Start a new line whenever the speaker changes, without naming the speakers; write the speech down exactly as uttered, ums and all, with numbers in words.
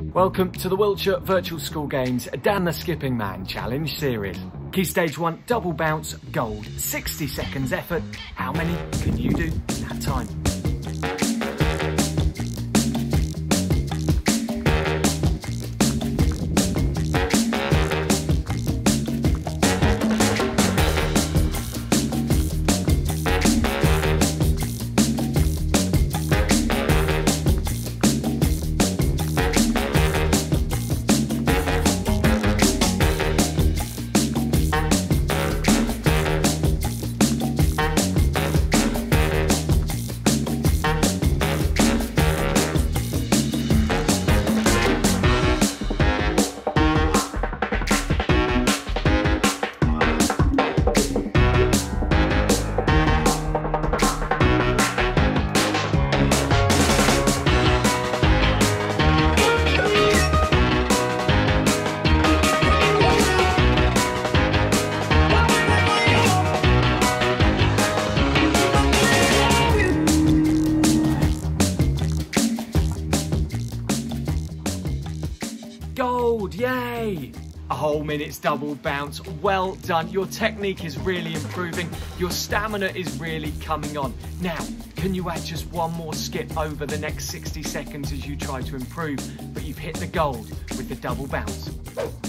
Welcome to the Wiltshire Virtual School Games Dan the Skipping Man Challenge Series. Key Stage one, double bounce, gold, sixty seconds effort. How many can you do in that time? Gold, yay! A whole minute's double bounce, well done. Your technique is really improving. Your stamina is really coming on. Now, can you add just one more skip over the next sixty seconds as you try to improve? But you've hit the gold with the double bounce.